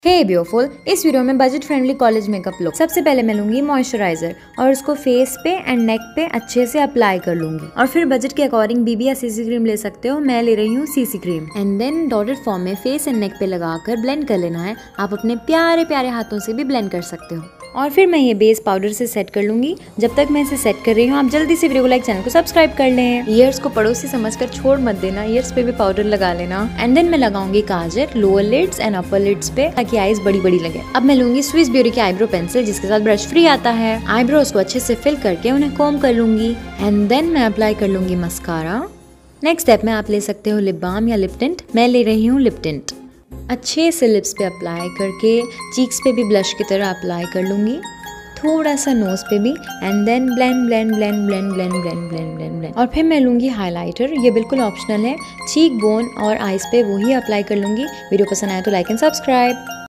हे beautiful, इस video में budget friendly college makeup look. सबसे पहले मैं लूंगी मॉइस्चराइजर और उसको फेस पे एंड नेक पे अच्छे से अप्लाई कर लूंगी। और फिर बजट के अकॉर्डिंग बीबी या सीसी क्रीम ले सकते हो, मैं ले रही हूँ CC cream. And then dotted form में फेस एंड नेक पे लगाकर ब्लेंड कर लेना है। आप अपने प्यारे प्यारे हाथों से भी ब्लेंड कर सकते हो। और फिर मैं ये बेस पाउडर से सेट कर लूंगी। जब तक मैं इसे सेट कर रही हूँ, आप जल्दी से वीडियो को लाइक, चैनल को सब्सक्राइब कर लें। ईयर्स को पड़ोसी समझकर छोड़ मत देना, ईयर्स पे भी पाउडर लगा लेना। एंड देन मैं लगाऊंगी kajal lower lids and upper lids पे, ताकि आईज बड़ी बड़ी लगे। अब मैं लूंगी स्विस ब्यूटी की आईब्रो पेंसिल, जिसके साथ ब्रश फ्री आता है। आईब्रोज को अच्छे से फिल करके उन्हें कोम कर लूंगी। एंड देन मैं अप्लाई कर लूंगी मस्कारा। नेक्स्ट स्टेप में आप ले सकते हो लिप बाम या लिप टिंट। मैं ले रही हूँ लिप टिंट। अच्छे से लिप्स पे अप्लाई करके चीक्स पे भी ब्लश की तरह अप्लाई कर लूंगी, थोड़ा सा नोज पे भी। And then blend blend blend blend blend blend blend blend blend. और फिर मैं लूंगी हाइलाइटर, ये बिल्कुल ऑप्शनल है। चीक बोन और आईज पे वही अप्लाई कर लूंगी। वीडियो पसंद आए तो लाइक एंड सब्सक्राइब।